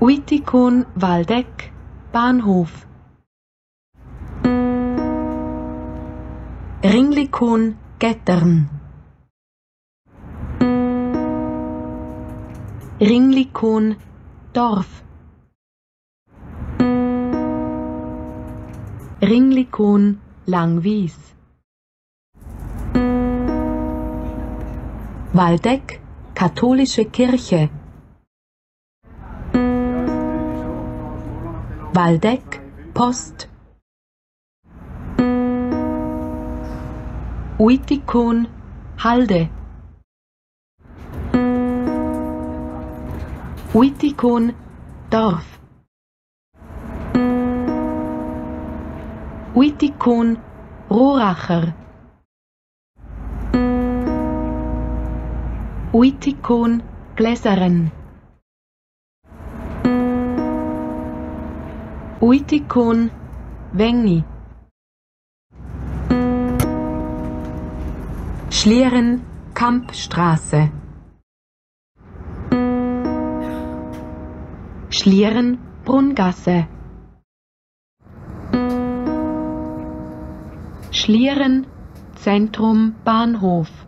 Uitikon Waldeck Bahnhof. Ringlikon Gettern. Ringlikon Dorf. Ringlikon Langwies. Waldeck Katholische Kirche. Waldeck Post. Uitikon Halde. Uitikon Dorf. Uitikon Rohracher. Uitikon Gläseren. Uitikon Wengi. Schlieren Kampstraße. Schlieren Brunngasse. Schlieren Zentrum Bahnhof.